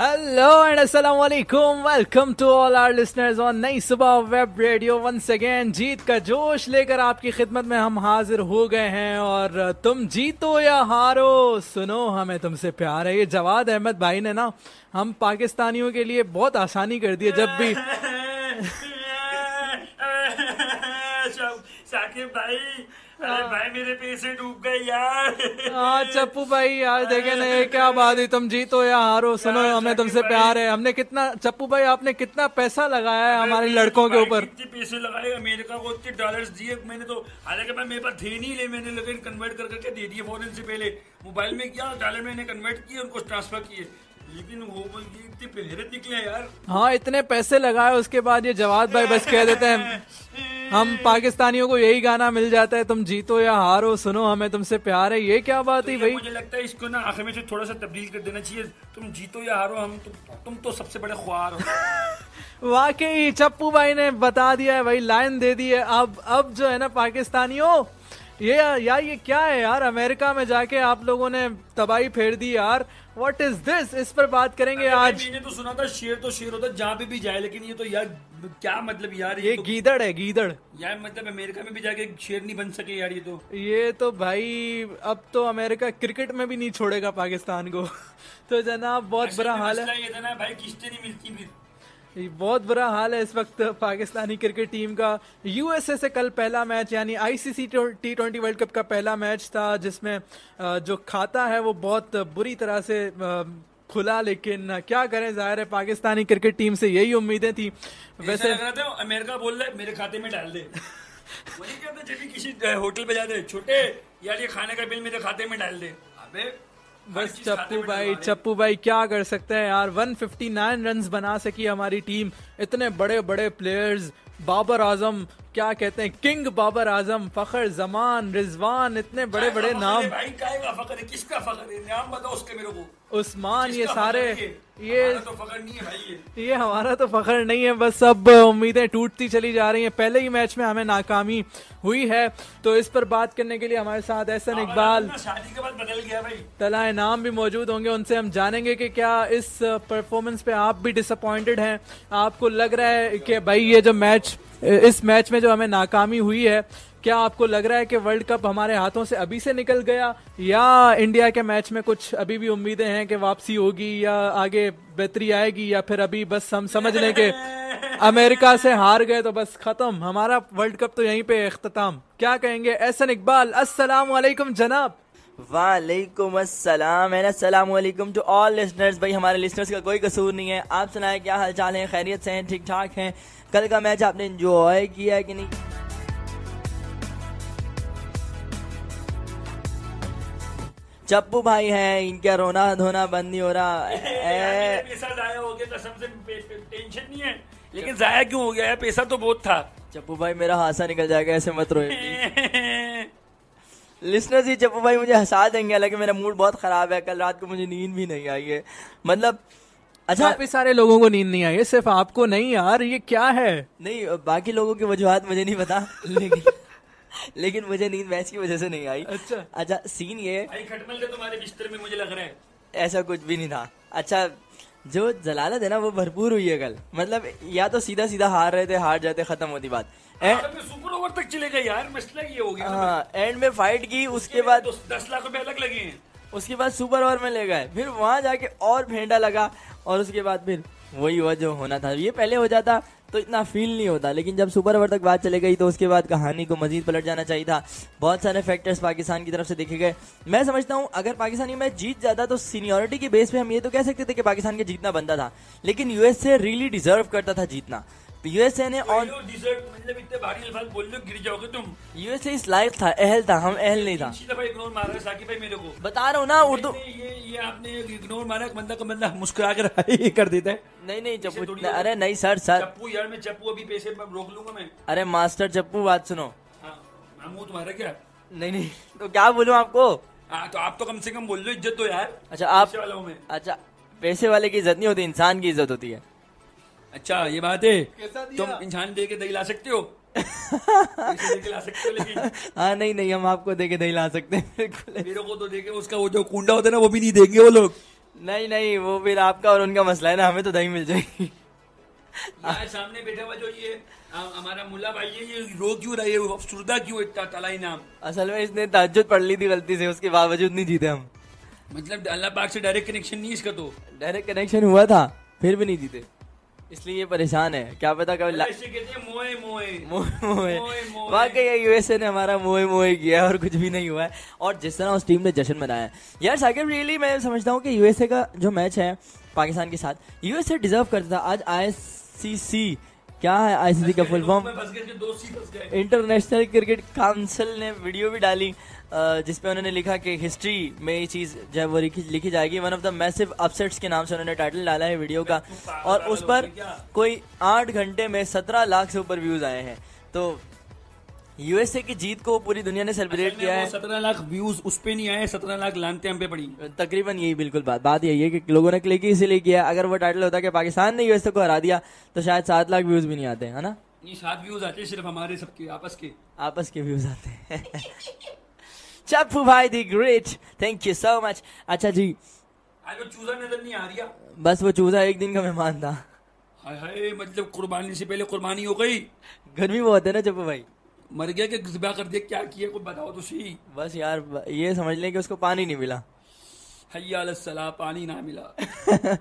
Hello and Assalamualaikum. Welcome to all our listeners on नई सुबह web radio. Once again जीत का जोश लेकर आपकी खिदमत में हम हाजिर हो गए हैं. और तुम जीतो या हारो, सुनो हमें तुमसे प्यार है. ये जवाद अहमद भाई ने ना हम पाकिस्तानियों के लिए बहुत आसानी कर दी है. जब भी साकिब भाई, अरे भाई मेरे पैसे डूब गए यार. हाँ चप्पू भाई यार देखे ना, ये क्या बात है. तुम जीतो या हारो, सुनो हमें तुमसे प्यार है. हमने कितना, चप्पू भाई आपने कितना पैसा लगाया है हमारे लड़कों के ऊपर. कितने पैसे लगाए, अमेरिका को इतने डॉलर्स दिए मैंने. तो हालांकि मेरे पास थे नहीं ले, मैंने लेकिन कन्वर्ट कर करके दे दिए फौरन से. पहले मोबाइल में क्या डॉलर मैंने कन्वर्ट किए, उनको ट्रांसफर किए. लेकिन वो इतने पेहरे निकले यार. हाँ इतने पैसे लगाए, उसके बाद ये जवाद भाई बस कह देते हैं हम पाकिस्तानियों को यही गाना मिल जाता है, तुम जीतो या हारो, सुनो हमें तुमसे प्यार है. ये क्या बात है भाई. मुझे लगता है इसको ना आखिर में से थोड़ा सा तब्दील कर देना चाहिए. तुम जीतो या हारो, तुम तो सबसे बड़े ख्वार हो. वाकई चप्पू भाई ने बता दिया है भाई, लाइन दे दी है. अब जो है ना पाकिस्तानियों, ये क्या है यार. अमेरिका में जाके आप लोगों ने तबाही फेर दी यार. What is this. इस पर बात करेंगे आज. मैंने तो सुना था शेर तो शेर होता जहाँ पे भी जाए, लेकिन ये तो यार क्या मतलब यार. ये तो गीदड़ है, गीदड़ यार. मतलब अमेरिका में भी जाके शेर नहीं बन सके यार. ये तो भाई अब तो अमेरिका क्रिकेट में भी नहीं छोड़ेगा पाकिस्तान को. तो जनाब बहुत बुरा हाल है. ये था ना भाई, किस्तें नहीं मिलती फिर. बहुत बुरा हाल है इस वक्त पाकिस्तानी क्रिकेट टीम का. यूएसए से कल पहला मैच, यानी आईसीसी T20 वर्ल्ड कप का पहला मैच था, जिसमें जो खाता है वो बहुत बुरी तरह से खुला. लेकिन क्या करें, जाहिर है पाकिस्तानी क्रिकेट टीम से यही उम्मीदें थी. वैसे लग रहा था अमेरिका बोल रहा है मेरे खाते में डाल दे. वही कहते जब भी किसी होटल पे जाते, छोटे यार ये खाने का बिल मेरे खाते में डाल दे. अबे बस चप्पू भाई क्या कर सकते हैं यार. 159 रन्स बना सकी हमारी टीम. इतने बड़े बड़े प्लेयर्स, बाबर आजम, क्या कहते हैं किंग बाबर आजम, फखर जमान, रिजवान, इतने बड़े बड़े नाम. भाई का फखर है, किसका फखर है, नाम बताओ उसके मेरे को. उस्मान, ये सारे, ये तो फखर नहीं है भाई. ये हमारा तो फखर नहीं है. बस अब उम्मीदें टूटती चली जा रही हैं. पहले ही मैच में हमें नाकामी हुई है. तो इस पर बात करने के लिए हमारे साथ एहसन इकबाल, शादी के बाद बदल गया भाई, तला इनाम भी मौजूद होंगे. उनसे हम जानेंगे कि क्या इस परफॉर्मेंस पे आप भी डिसअपॉइंटेड हैं. आपको लग रहा है कि भाई ये जो मैच, इस मैच में जो हमें नाकामी हुई है, क्या आपको लग रहा है कि वर्ल्ड कप हमारे हाथों से अभी से निकल गया, या इंडिया के मैच में कुछ अभी भी उम्मीदें हैं कि वापसी होगी या आगे बेहतरी आएगी, या फिर अभी बस हम समझ लें कि अमेरिका से हार गए तो बस खत्म, हमारा वर्ल्ड कप तो यहीं पे इख्तिताम. क्या कहेंगे एहसन इकबाल. अस्सलाम वालेकुम जनाब. वालेकुम अस्सलाम एंड अस्सलाम वालेकुम टू ऑल लिसनर्स. भाई हमारे लिसनर्स का कोई कसूर नहीं है. आप सुनाए क्या हाल चाल है, खैरियत से हैं, ठीक ठाक हैं. कल का मैच आपने एंजॉय किया है कि नहीं. चप्पू भाई हैं, इनका रोना धोना बंद नहीं हो रहा. पैसा जाया हो गया, कसम से टेंशन नहीं है, लेकिन जाया क्यों हो गया है, पैसा तो बहुत था. चप्पू भाई मेरा हासा निकल जाएगा, ऐसे मत रोए. लिसनर्स ही चप्पू भाई मुझे हंसा देंगे, हालांकि मेरा मूड बहुत खराब है. कल रात को मुझे नींद भी नहीं आई है. मतलब अच्छा, काफी सारे लोगों को नींद नहीं आई है, सिर्फ आपको नहीं यार. ये क्या है. नहीं, बाकी लोगों की वजूहात मुझे नहीं पता, लेकिन मुझे नींद मैच की वजह से नहीं आई. अच्छा सीन ये भाई खटमल थे तुम्हारे बिस्तर में, मुझे लग रहा है. ऐसा कुछ भी नहीं था. अच्छा जो जलालत है ना वो भरपूर हुई है कल. मतलब या तो सीधा सीधा हार रहे थे, हार जाते, खत्म होती बात. सुपर ओवर तक चले गए यार, मसला ये हो गया. हाँ, एंड में फाइट की, उसके बाद 10 लाख रुपए अलग लगे हैं. उसके बाद सुपर ओवर में ले गए, फिर वहां जाके और फेंटा लगा, और उसके बाद फिर वही हुआ जो होना था. ये पहले हो जाता तो इतना फील नहीं होता, लेकिन जब सुपर ओवर तक बात चले गई तो उसके बाद कहानी को मजीद पलट जाना चाहिए था. बहुत सारे फैक्टर्स पाकिस्तान की तरफ से देखे गए. मैं समझता हूं अगर पाकिस्तानी मैच जीत जाता तो सीनियरिटी के बेस पे हम ये तो कह सकते थे कि पाकिस्तान के जीतना बनता था, लेकिन यूएसए रियली डिजर्व करता था जीतना. यूएसए ने ऑन मतलब इतने भारी अल्फाज बोल लो गिर जाओगे तुम. यूएसए इस लायक था, अहल था, हम अहल नहीं था. इग्नोर मार रहा है साकिब भाई मेरे को, बता रहा हूँ ना. उर्दू ये आपने इग्नोर मारा, बंदा का बंदा मुस्कुरा कर कर देता है. नहीं चप्पू, अरे नहीं सर चप्पू यार, मैं चप्पू अभी पैसे रोक लूंगा मैं. अरे मास्टर चप्पू बात सुनो. मुंह तुम्हारा क्या. नहीं तो क्या बोलूं आपको. तो आप तो कम से कम बोल लो, इज्जत दो यार. अच्छा आप, अच्छा पैसे वाले की इज्जत नहीं होती, इंसान की इज्जत होती है. अच्छा ये बात है. तुम इंसान दे के दही ला सकते हो. हाँ नहीं हम आपको दे के दही ला सकते हैं. मेरे को तो देखे, उसका वो जो कुंडा होता है ना वो भी नहीं देंगे वो लोग. नहीं नहीं, वो फिर आपका और उनका मसला है ना, हमें तो दही मिल जाएगी। यार सामने बैठा हुआ जो ये हमारा मुल्ला भाई है, ये रो क्यों रहा है, ये अफसुर्दा क्यों इतना तलाई नाम? असल में इसने तहज्जुद पढ़ ली थी गलती से, उसके बावजूद नहीं जीते हम। मतलब अल्लाह पाक से डायरेक्ट कनेक्शन नहीं इसका तो। डायरेक्ट कनेक्शन हुआ था फिर भी नहीं जीते, इसलिए ये परेशान है। क्या पता कब ऐसे कहते हैं मोए मोए मोए मोए। वाकई यूएसए ने हमारा मोए मोए किया है और कुछ भी नहीं हुआ है। और जिस तरह उस टीम ने जश्न मनाया है यार साकिब, रियली मैं समझता हूँ कि यूएसए का जो मैच है पाकिस्तान के साथ, यूएसए डिजर्व करता था। आज आईसीसी, क्या है आईसीसी का full form, International Cricket Council ने वीडियो भी डाली जिसपे उन्होंने लिखा कि हिस्ट्री में ये चीज जब वो लिखी जाएगी, one of the massive upsets के नाम से उन्होंने टाइटल डाला है वीडियो का। और उस पर कोई 8 घंटे में 17 लाख से ऊपर व्यूज आए हैं। तो यूएसए की जीत को पूरी दुनिया ने सेलिब्रेट किया है। 17 लाख व्यूज उस पे नहीं आए, 17 लाख लानते हम पे पड़ी। तकरीबन यही बिल्कुल बात यही है कि लोगों ने क्लिक इसीलिए किया। अगर वो टाइटल होता कि पाकिस्तान ने यूएसए को हरा दिया तो शायद 7 लाख व्यूज भी नहीं आते, है ना? नहीं, 7 व्यूज आते सिर्फ हमारे सबके आपस के व्यूज आते हैं। चप्पू भाई the great, thank you so much. अच्छा जी, आज वो चूजा नजर नहीं आ रहा। बस वो चूजा एक दिन का मेहमान था। हाय हाय, मतलब कुर्बानी से पहले कुर्बानी हो गई। गर्मी बहुत है ना चप्पू भाई। मर गया कि ज़िबा कर दिया, क्या किया कोई बताओ तो सही। बस यार ये समझ लें कि उसको पानी नहीं मिला। हय्या अलस सलाह, पानी ना मिला।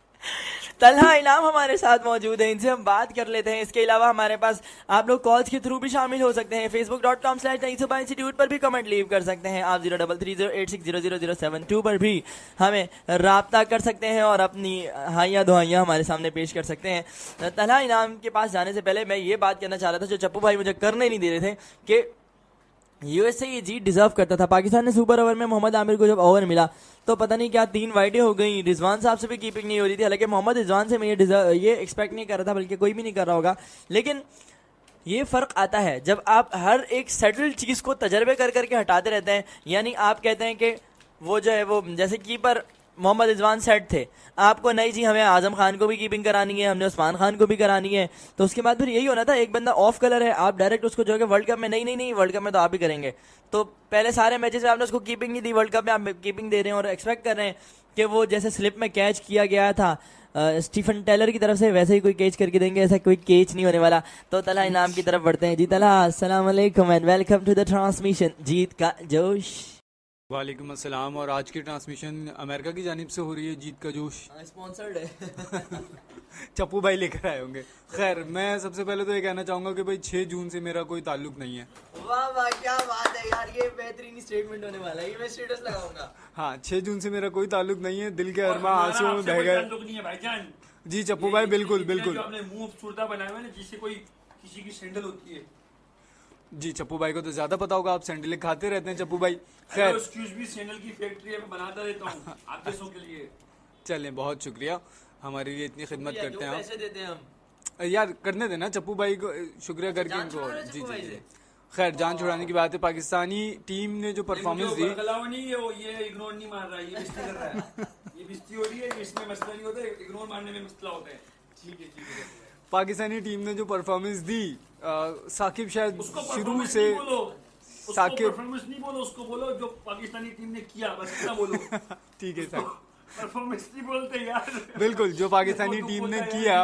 तलहा इनाम हमारे साथ मौजूद है, इनसे हम बात कर लेते हैं। इसके अलावा हमारे पास आप लोग कॉल्स के थ्रू भी शामिल हो सकते हैं। facebook.com/9 इंस्टीट्यूट पर भी कमेंट लीव कर सकते हैं आप। 033086000072 पर भी हमें राब्ता कर सकते हैं और अपनी हाइयाँ दुहाइयाँ हमारे सामने पेश कर सकते हैं। तलहा इनाम के पास जाने से पहले मैं ये बात करना चाह रहा था जो चप्पू भाई मुझे करने नहीं दे रहे थे कि यूएसए ये जीत डिजर्व करता था। पाकिस्तान ने सुपर ओवर में मोहम्मद आमिर को जब ओवर मिला तो पता नहीं क्या 3 वाइडें हो गई, रिजवान साहब से भी कीपिंग नहीं हो रही थी। हालांकि मोहम्मद रिजवान से मैं ये एक्सपेक्ट नहीं कर रहा था, बल्कि कोई भी नहीं कर रहा होगा। लेकिन ये फर्क आता है जब आप हर एक सेटल्ड चीज को तजर्बे कर करके हटाते रहते हैं। यानी आप कहते हैं कि वो जो है वो जैसे कीपर मोहम्मद रिजवान सेट थे, आपको नहीं जी हमें आजम खान को भी कीपिंग करानी है, हमने उस्मान खान को भी करानी है, तो उसके बाद फिर यही होना था। एक बंदा ऑफ कलर है, आप डायरेक्ट उसको जो है वर्ल्ड कप में नहीं वर्ल्ड कप में तो आप ही करेंगे। तो पहले सारे मैचेस में आपने उसको कीपिंग नहीं दी, वर्ल्ड कप में आप कीपिंग दे रहे हैं और एक्सपेक्ट कर रहे हैं कि वो जैसे स्लिप में कैच किया गया था स्टीफन टेलर की तरफ से वैसे ही कोई कैच करके देंगे, ऐसा कोई कैच नहीं होने वाला। तो तलहा इनाम की तरफ बढ़ते हैं जी। तलहा अस्सलाम वालेकुम and welcome to the transmission जीत का जोश। वालेकुम अस्सलाम। और आज की ट्रांसमिशन अमेरिका की जानिब से हो रही है, जीत का जोश स्पॉन्सर्ड है। चप्पू भाई लेकर आए होंगे। खैर मैं सबसे पहले तो ये कहना चाहूंगा कि भाई 6 जून से मेरा कोई ताल्लुक नहीं है। वाह वाह क्या बात है यार, ये बेहतरीन स्टेटमेंट होने वाला है, ये मैं स्टेटस लगाऊंगा। हाँ 6 जून से मेरा कोई ताल्लुक नहीं है। दिल के अरमा आंसू में बह गए। जी चप्पू भाई बिल्कुल बिल्कुल। आपने मुंह सुरता बनाया हुआ है जिससे कोई किसी की सैंडल होती है। जी चप्पू भाई को तो ज्यादा पता होगा, आप सैंडल खाते रहते हैं चप्पू भाई। खैर एक्सक्यूज मी, सैंडल की फैक्ट्री है, मैं बनाता रहता हूँ आप जैसों के लिए। चलें बहुत शुक्रिया, हमारे लिए इतनी खिदमत करते हैं पैसे देते हैं हम। यार करने देना चप्पू भाई को, शुक्रिया करके इनको। जी जी जी। खैर जान छुड़ाने की बात है, पाकिस्तानी टीम ने जो परफॉर्मेंस दी, ये इग्नोर नहीं मार रहा है, ये बिस्ती कर रहा है, ये बिस्ती हो रही है, इसमें मसला नहीं होता, इग्नोर मारने में मसला होता है। ठीक है। पाकिस्तानी टीम ने जो परफॉर्मेंस दी, साकिब शायद शुरू से साकिब परफॉर्मेंस नहीं बोलो, उसको बोलो जो पाकिस्तानी टीम ने किया, बस इतना बोलो। ठीक है सर, परफॉर्मेंस नहीं बोलते यार। बिल्कुल, जो पाकिस्तानी टीम ने किया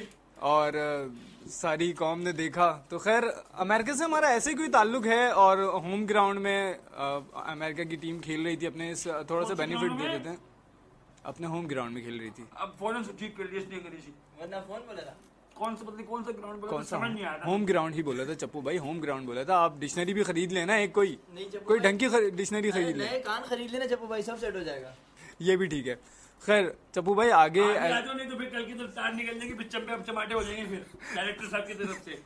और सारी कौम ने देखा। तो खैर अमेरिका से हमारा ऐसे कोई ताल्लुक है और होम ग्राउंड में अमेरिका की टीम खेल रही थी, अपने थोड़ा सा बेनिफिट दे देते हैं, अपने होम ग्राउंड में खेल रही थी। अब फौरन से ठीक कर नहीं करी थी, वरना फोन बोला था कौन सा ग्राउंड बोला, कौन सा समझ नहीं आ रहा। होम ग्राउंड ही बोला था चप्पू भाई, होम ग्राउंड बोला था। आप डिक्शनरी भी खरीद लेना, एक कोई ढंग की डिक्शनरी खरीद ले, कान खरीद लेना चप्पू भाई, सब सेट हो जाएगा। ये भी ठीक है। खैर चप्पू भाई आगे नहीं तो फिर कल की तो तार निकल जाएगी, फिर चंपे चमाटे हो जाएंगे फिर डायरेक्टर साहब की तरफ से।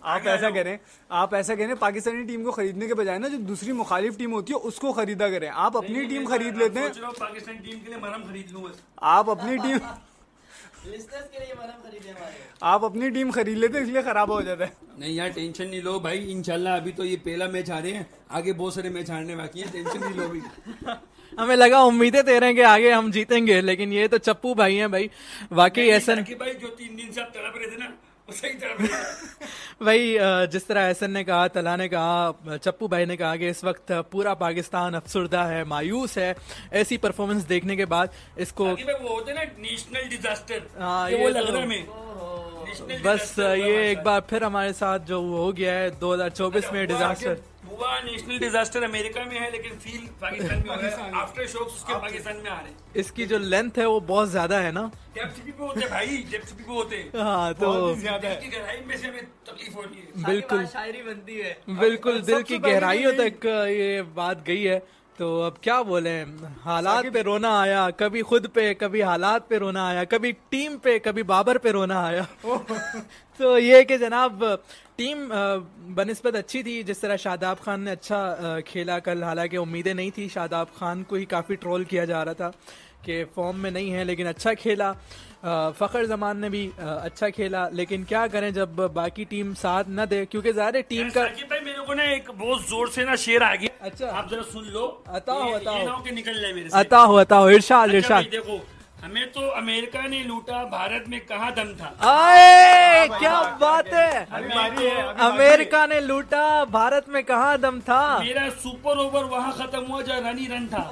आप ऐसा करें पाकिस्तानी टीम को खरीदने के बजाय ना जो दूसरी मुखालिफ टीम होती है उसको खरीदा करें। आप अपनी टीम खरीद लेते हैं। पाकिस्तानी टीम के लिए मरहम खरीद लूं बस। आप अपनी टीम के लिए मरहम खरीदे हमारे, आप अपनी टीम खरीद लेते हैं, इसलिए खराब हो जाता है। नहीं यार टेंशन नहीं लो भाई, इंशाल्लाह अभी तो ये पहला मैच आ रहे हैं, आगे बहुत सारे मैच हारने बाकी हैं, टेंशन नहीं लो भी। हमें लगा उम्मीदें दे रहे हैं कि आगे हम जीतेंगे, लेकिन ये तो चप्पू भाई हैं भाई, वाकई ऐसा भाई जो 3 दिन से आप तड़प रहे थे ना, वो सही तरह भाई जिस तरह एहसन ने कहा, तला ने कहा, चप्पू भाई ने कहा कि इस वक्त पूरा पाकिस्तान अफसुर्दा है, मायूस है ऐसी परफॉर्मेंस देखने के बाद। इसको वो होते ना नेशनल डिजास्टर, हाँ, ये ये वो तो- लग रहा है हमें। बस ये एक बार फिर हमारे साथ जो हो गया है 2024 में डिजास्टर हुआ। नेशनल डिजास्टर अमेरिका में है लेकिन फील पाकिस्तान में हो रहा है। आफ्टर शॉक्स उसके पाकिस्तान में आ रहे हैं। इसकी जो लेंथ है वो बहुत ज्यादा है ना। डेप्थ भी होते हैं भाई, डेप्थ भी होते हैं। हाँ तो दिल की गहराई में से हमें तकलीफ हो रही है। बिल्कुल शायरी बनती है। बिल्कुल दिल की गहराइयों तक ये बात गई है। तो अब क्या बोले, हालात पे रोना आया, कभी खुद पे, कभी हालात पे रोना आया, कभी टीम पे, कभी बाबर पे रोना आया। तो ये कि जनाब टीम बनिस्बत अच्छी थी। जिस तरह शादाब खान ने अच्छा खेला कल, हालांकि उम्मीदें नहीं थी, शादाब खान को ही काफ़ी ट्रोल किया जा रहा था कि फॉर्म में नहीं है, लेकिन अच्छा खेला। फ़खर जमान ने भी अच्छा खेला, लेकिन क्या करें जब बाकी टीम साथ न दे, क्योंकि ज़ाहिर है टीम का। साकिब भाई मेरे को ना एक बहुत जोर से ना शेर आ गया। अच्छा, आप जरा सुन लो। अताओ, ये अताओ। ना हो कि निकल जाए मेरे से। अताओ इरशाद अच्छा इरशाद। भाई देखो, हमें तो अमेरिका ने लूटा, भारत में कहाँ दम था। आए क्या बात है, हमें तो अमेरिका ने लूटा, भारत में कहाँ दम था। मेरा सुपर ओवर वहाँ खत्म हुआ जहाँ रन ही रन था।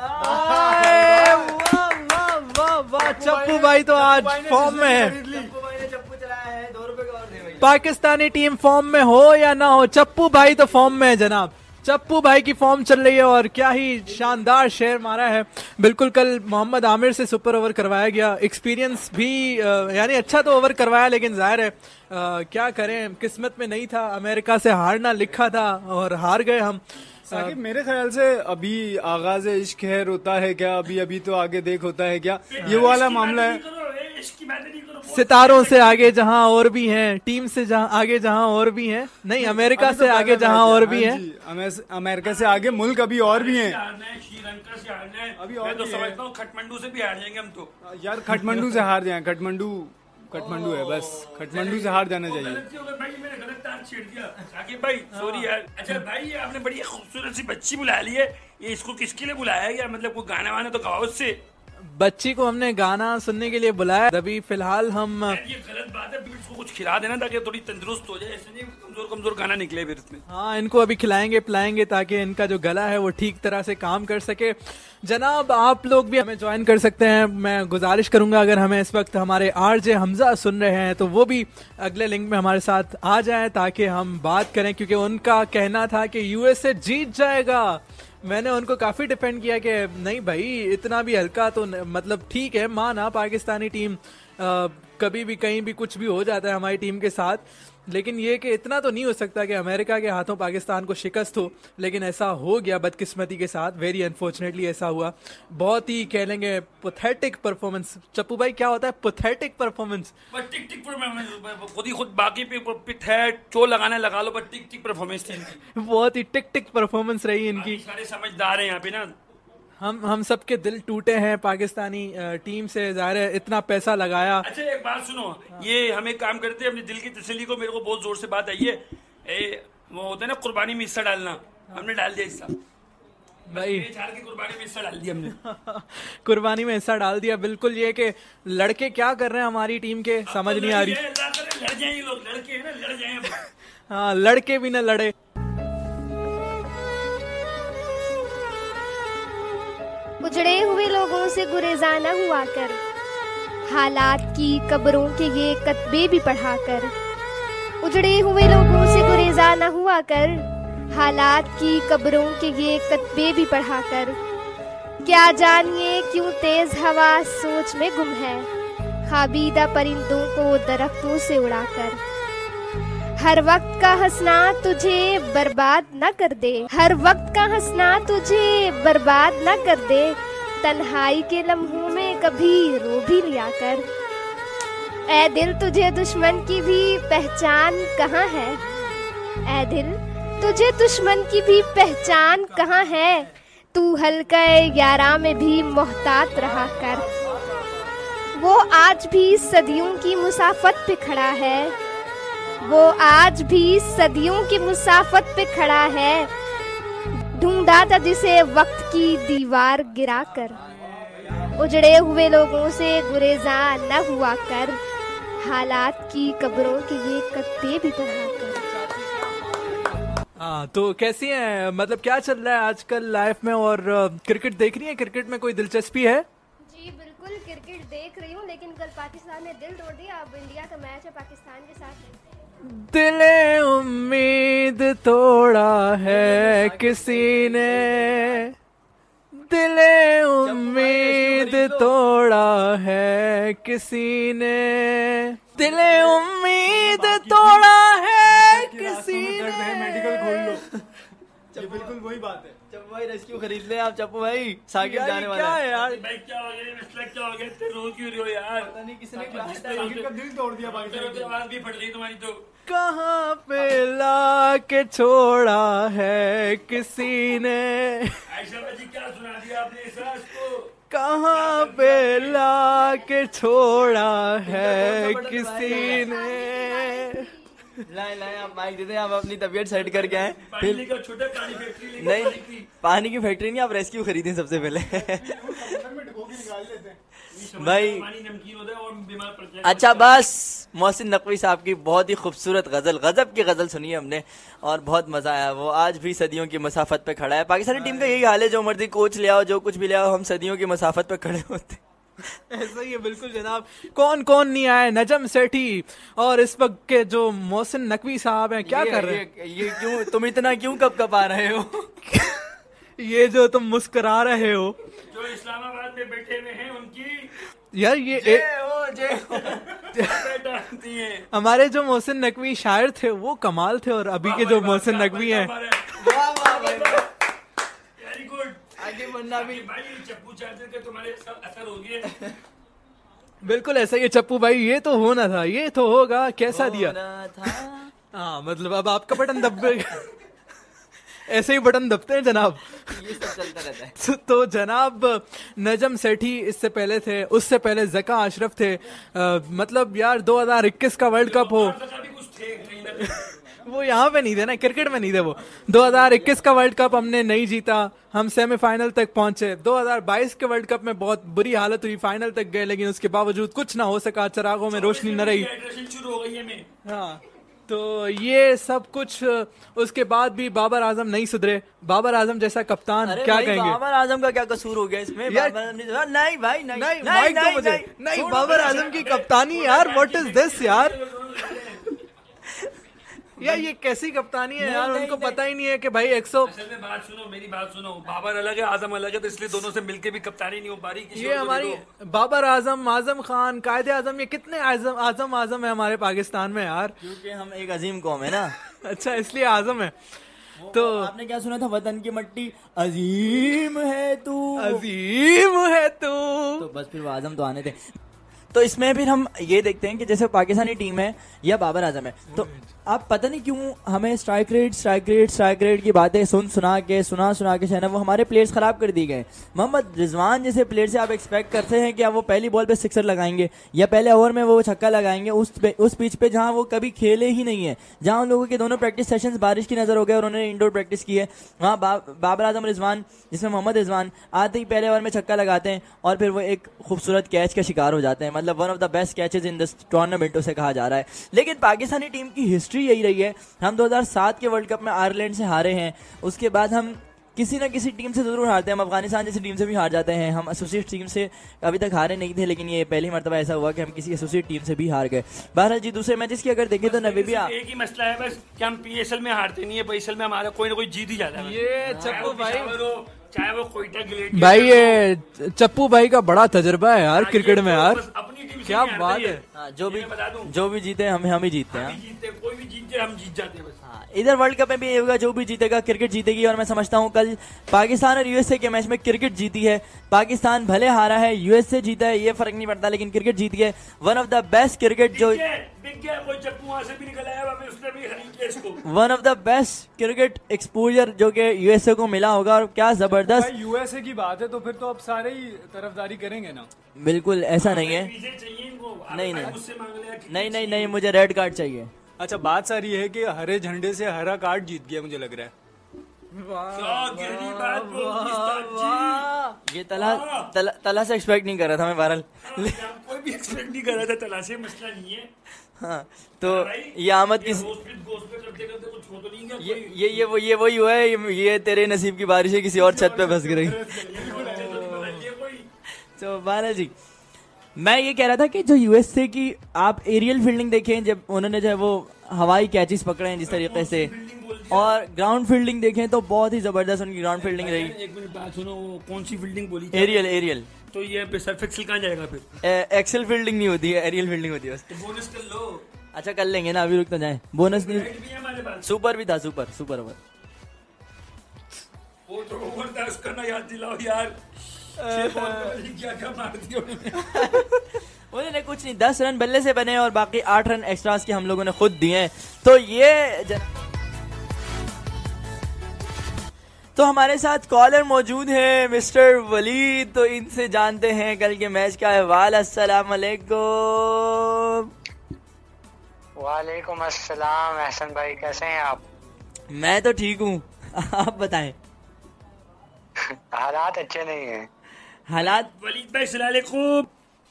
आए, वाह वाह वाह वाह, चप्पू भाई तो आज फॉर्म में है। चप्पू भाई ने चप्पू चलाया है, 2 रुपए का और दे भाई। पाकिस्तानी टीम फॉर्म में हो या ना हो, चप्पू भाई तो फॉर्म में है जनाब। चप्पू भाई की फॉर्म चल रही है और क्या ही शानदार शेर मारा है। बिल्कुल कल मोहम्मद आमिर से सुपर ओवर करवाया गया, एक्सपीरियंस भी यानी अच्छा तो ओवर करवाया, लेकिन जाहिर है क्या करें, किस्मत में नहीं था, अमेरिका से हारना लिखा था और हार गए हम। साकिब मेरे ख्याल से अभी आगाज इश्क है रोता है क्या, अभी अभी तो आगे देख होता है क्या, ये वाला मामला है। इसकी बातें नहीं करो। सितारों से आगे जहां और भी हैं, टीम से जहां आगे जहां और भी हैं, नहीं अमेरिका से आगे जहां और भी हैं। अमेरिका से आगे मुल्क अभी और भी हैं। हारना है, श्रीलंका से हारना है। अभी मैं और तो भी है। समझता हूँ खटमंडू से भी हार जाएंगे हम तो। यार खटमंडू से हार जाए, खटमंडू है बस, खटमंडू से हार जाना चाहिए। गलती हो गई भाई, मैंने गलत तार छेड़ दिया। साकिब भाई सॉरी यार। अच्छा भाई ये आपने बड़ी खूबसूरत सी बच्ची बुला ली है, ये इसको किसके लिए बुलाया गया, मतलब कोई गाना वाना तो गाओ उससे। बच्ची को हमने गाना सुनने के लिए बुलाया। अभी फिलहाल हम ये गलत बात है, इसको कुछ खिला देना ताकि थोड़ी तंदुरुस्त हो जाए, ऐसे नहीं कमजोर कमजोर गाना निकले फिर इसमें। हाँ इनको अभी खिलाएंगे पिलाएंगे ताकि इनका जो गला है वो ठीक तरह से काम कर सके। जनाब आप लोग भी हमें ज्वाइन कर सकते हैं। मैं गुजारिश करूंगा अगर हमें इस वक्त हमारे आरजे हमजा सुन रहे हैं तो वो भी अगले लिंक में हमारे साथ आ जाएं ताकि हम बात करें, क्योंकि उनका कहना था कि यूएसए जीत जाएगा। मैंने उनको काफी डिफेंड किया कि नहीं भाई इतना भी हल्का तो मतलब ठीक है, माना पाकिस्तानी टीम कभी भी कहीं भी कुछ भी हो जाता है हमारी टीम के साथ, लेकिन ये कि इतना तो नहीं हो सकता कि अमेरिका के हाथों पाकिस्तान को शिकस्त हो। लेकिन ऐसा हो गया बदकिस्मती के साथ, वेरी अनफॉर्चुनेटली ऐसा हुआ। बहुत ही कह लेंगे पैथेटिक परफॉर्मेंस। चप्पू भाई क्या होता है पैथेटिक परफॉर्मेंस? बस टिक टिक परफॉर्मेंस, खुद ही खुद बाकी पे पिट है चो लगाना लगा लो, बस टिक टिक परफॉर्मेंस थी इनकी। बहुत ही टिक टिक परफॉर्मेंस रही इनकी। सारे समझदार हैं यहाँ पे ना। हम सबके दिल टूटे हैं पाकिस्तानी टीम से, जाहिर है इतना पैसा लगाया। अच्छा एक बात सुनो, ये हमें काम करते हैं अपने दिल की तसल्ली को, मेरे को बहुत जोर से बात आई है, वो होता है ना कुर्बानी में हिस्सा डालना, हमने डाल दिया हिस्सा भाई, झाड़ की कुर्बानी में हिस्सा डाल दिया हमने। कुर्बानी में हिस्सा डाल दिया। बिल्कुल ये कि लड़के क्या कर रहे हैं हमारी टीम के समझ नहीं आ रही। लड़ जाए ये लोग, लड़के हैं ना, लड़ जाए। हाँ लड़के भी न लड़े। उजड़े हुए लोगों से गुरेजा न हुआ कर, हालात की कब्रों के ये कतबे भी पढ़ा कर। उजड़े हुए लोगों से गुरेजा न हुआ कर, हालात की कब्रों के ये कतबे भी पढ़ा कर। क्या जानिए क्यों तेज हवा सोच में गुम है, खाबीदा परिंदों को दरख्तों से उड़ाकर। हर वक्त का हंसना तुझे बर्बाद न कर दे, हर वक्त का हंसना तुझे बर्बाद न कर दे। तन्हाई के लम्हों में कभी रो भी लिया कर। ऐ दिल तुझे दुश्मन की भी पहचान कहाँ है, ऐ दिल तुझे दुश्मन की भी पहचान कहाँ है। तू हल्का यारा में भी मोहतात रहा कर। वो आज भी सदियों की मुसाफत पे खड़ा है, वो आज भी सदियों की मुसाफत पे खड़ा है। ढूंढा था जिसे वक्त की दीवार गिरा कर। उजड़े हुए लोगों से गुरेजा न हुआ कर, हालात की कब्रों के ये कत्ते भी पढ़ाकर। हाँ, तो कैसी है, मतलब क्या चल रहा है आजकल लाइफ में, और क्रिकेट देख रही है? क्रिकेट में कोई दिलचस्पी है? जी बिल्कुल, क्रिकेट देख रही हूँ, लेकिन कल पाकिस्तान ने दिल तोड़ दिया। अब इंडिया का मैच है पाकिस्तान के साथ। दिले उम्मीद तोड़ा है किसी ने, दिले उम्मीद तोड़ा है किसी ने, दिले उम्मीद तोड़ा है किसी ने। मेडिकल खोल लो। ये बिल्कुल वही बात है। चप्पू भाई रेस्क्यू खरीद ले आप। चप्पू भाई साकिब यार, जाने ये वाला क्या है। है यार? भाई क्या हो गया, मसला क्या हो गया, इतने रो क्यों रहे हो यार? पता नहीं किसने साकिब का दिल तोड़ दिया पाकिस्तान तो आवाज भी फट गई तुम्हारी तो। कहाँ पे ला के छोड़ा है किसी ने, आयशा बाजी क्या सुना दिया आपने इस राज को? कहाँ पे ला के छोड़ा है किसी ने। लाए लाए आप माइक देते हैं, आप अपनी तबीयत सेट करके आए। पानी फिर लेकर छोटा पानी फैक्ट्री लेकर नहीं, पानी की। पानी की फैक्ट्री नहीं, आप रेस्क्यू खरीदें सबसे पहले। समझ भाई। में पानी नमकीन होता है और बीमार पड़ जाए। अच्छा बस, मोहसिन नकवी साहब की बहुत ही खूबसूरत गजल, गजब की गजल सुनी हमने और बहुत मजा आया। वो आज भी सदियों की मसाफत पे खड़ा है। पाकिस्तानी टीम का यही हाल है, जो मर्जी कोच ले आओ, जो कुछ भी ले आओ, हम सदियों की मसाफत पे खड़े होते। ऐसा ही है बिल्कुल जनाब। कौन कौन नहीं आए, नजम सेठी और इस वक्त के जो मोहसिन नकवी साहब हैं, क्या कर रहे हैं? ये क्यों तुम इतना क्यों कपकपा रहे हो? ये जो तुम मुस्कुरा रहे हो, जो इस्लामाबाद में बैठे हुए हैं उनकी यार ये डालती है। हमारे जो मोहसिन नकवी शायर थे वो कमाल थे, और अभी के जो मोहसिन नकवी हैं, वेरी गुड। आगे बढ़ना भी। भाई चप्पू चार्जर का तुम्हारे असर हो गया। बिल्कुल ऐसा ही है चप्पू भाई। ये तो होना था, ये तो होगा, कैसा दिया? होना था। हाँ मतलब अब आपका बटन दब ऐसे ही बटन दबते हैं जनाब। ये सब चलता रहता है। तो जनाब नजम सेठी इससे पहले थे, उससे पहले जका अशरफ थे। मतलब यार 2021 का वर्ल्ड कप हो, भी कुछ थे कहीं ना कहीं। वो यहाँ पे नहीं थे ना, क्रिकेट में नहीं थे वो। 2021 का वर्ल्ड कप हमने नहीं जीता, हम सेमीफाइनल तक पहुंचे। 2022 के वर्ल्ड कप में बहुत बुरी हालत हुई, फाइनल तक गए, लेकिन उसके बावजूद कुछ ना हो सका, चरागों में रोशनी न रही। हाइड्रेशन शुरू हो गई है में। हाँ, तो ये सब कुछ उसके बाद भी बाबर आजम नहीं सुधरे। बाबर आजम जैसा कप्तान अरे क्या भाई, कहेंगे? बाबर आजम का क्या कसूर हो गया इसमें? यार- बाबर आजम ने- नहीं भाई नहीं नहीं माइक दो मुझे। नहीं बाबर आजम की कप्तानी यार, व्हाट इज दिस यार? यार ये कैसी कप्तानी है यार? नहीं, उनको नहीं, पता ही नहीं है कि भाई 100। असल में बात सुनो, मेरी बात सुनो। बाबर अलग है, आजम अलग है, तो इसलिए दोनों से मिलके भी कप्तानी नहीं हो पा रही। ये हमारी बाबर आजम, आजम खान, कायदे आजम, ये कितने आजम आजम है हमारे पाकिस्तान में यार। क्योंकि हम एक अजीम कौम है ना। अच्छा इसलिए आजम है। तो आपने क्या सुना था, वतन की मट्टी अजीम है तू। अजीम है तू। तो बस फिर वो आजम तो आने थे। तो इसमें फिर हम ये देखते हैं कि जैसे पाकिस्तानी टीम है या बाबर आजम है, तो आप पता नहीं क्यों हमें स्ट्राइक रेट की बातें सुना के शायद वो हमारे प्लेयर्स खराब कर दिए गए। मोहम्मद रिजवान जैसे प्लेयर से आप एक्सपेक्ट करते हैं कि वो पहली बॉल पे सिक्सर लगाएंगे या पहले ओवर में वो छक्का लगाएंगे उस पिच पे जहां वो कभी खेले ही नहीं है, जहां उन लोगों के दोनों प्रैक्टिस सेशंस बारिश की नजर हो गए और उन्होंने इंडोर प्रैक्टिस की है। वहाँ बाबर आजम रिजवान, जिसमें मोहम्मद रिजवान आते ही पहले ओवर में छक्का लगाते हैं और फिर वो एक खूबसूरत कैच का शिकार हो जाते हैं। मतलब one of the best catches in this tournament उसे कहा जा रहा है। लेकिन पाकिस्तानी टीम की हिस्ट्री यही रही है। हम 2007 के वर्ल्ड कप में आयरलैंड से हारे हैं, उसके बाद हम किसी ना किसी टीम से जरूर हारते हैं। हम अफगानिस्तान जैसी टीम से भी हार जाते हैं। हम एसोसिएट टीम से अभी तक हारे नहीं थे, लेकिन ये पहली मर्तबा ऐसा हुआ कि हम किसी एसोसिएट टीम से भी हार गए। बहरहाल जी, दूसरे मैचेस की अगर देखें तो नबीबिया, एक ही मसला है बस कि हम पीएसएल में हारते नहीं है, पीएसएल में हमारा कोई ना कोई जीत ही जाता है। ये चप्पू भाई, चाहे वो कोयटा ग्लेडिएटर भाई ये चप्पू भाई का बड़ा तजर्बा है यार क्रिकेट में यार। अपनी टीम से क्या नहीं बात हारते है। ये। हाँ, ये मैं बता दूं, जो भी जीते हम ही जीतते हैं। हम जीतते, कोई भी जीत जाए हम जीत जाते हैं बस। हाँ, इधर वर्ल्ड कप में भी ये होगा, जो भी जीतेगा क्रिकेट जीतेगी। और मैं समझता हूँ कल पाकिस्तान और यूएसए के मैच में क्रिकेट जीती है। पाकिस्तान भले हारा है, यूएसए जीता है, ये फर्क नहीं पड़ता, लेकिन क्रिकेट जीत गए। One of the best cricket जो बिग गया, कोई चप्पू वहां से भी निकल आया, वापस उसने भी खरीद लिया इसको। One of the best cricket exposure जो कि यूएसए को मिला होगा, और क्या जबरदस्त। भाई यूएसए की बात है तो फिर तो अब सारे ही तरफदारी करेंगे ना। बिल्कुल ऐसा नहीं है। चीजें चाहिए इनको, नहीं, भाई नहीं। मुझसे मांग लिया कि नहीं, मुझे रेड कार्ड चाहिए। अच्छा बात सारी है कि हरे झंडे से हरा कार्ड जीत गया, मुझे लग रहा है। क्या गहरी बात बोली उस्ताद जी। ये तला से एक्सपेक्ट नहीं कर रहा था मैं। बहरहाल कोई भी एक्सपेक्ट नहीं कर रहा था, तलाशे मसला नहीं है हाँ, तो भाई। ये आमद की गोश्त पे करते करते कुछ हो तो नहीं गया ये वही हुआ है, ये तेरे नसीब की बारिश है, किसी और छत पे फंस गई। कोई तो बाला जी, मैं ये कह रहा था कि जो यूएसए की आप एरियल फील्डिंग देखें, जब उन्होंने जो है वो हवाई कैचेस पकड़े हैं जिस तरीके से, और ग्राउंड फील्डिंग देखें तो बहुत ही जबरदस्त उनकी ग्राउंड फील्डिंग रही। एक मिनट बात सुनो, वो कौन सी फील्डिंग बोली? एरियल तो ये पे सर्फ एक्सेल कहाँ जाएगा फिर? एक्सेल फील्डिंग नहीं होती है, एरियल फील्डिंग होती है बस। तो बोनस कर लो। अच्छा कर लेंगे ना, अभी रुक तो जाए। बोनस नहीं, राइट भी है हमारे पास। सुपर भी था, सुपर ओवर। वो तो ओवर था, उसका ना याद दिलाओ यार। 6 बॉल में क्या मार दिया उन्होंने कुछ नहीं, 10 रन बल्ले से बने और बाकी 8 रन एक्स्ट्रास के हम लोगों ने खुद दिए। तो ये तो हमारे साथ कॉलर मौजूद है मिस्टर वलीद, तो इनसे जानते हैं कल के मैच का अहवाल। अस्सलाम वालेकुम। वालेकुम अस्सलाम। एहसन भाई कैसे हैं आप? मैं तो ठीक हूँ, आप बताएं। हालात अच्छे नहीं हैं। हालात वलीद भाई सलाम।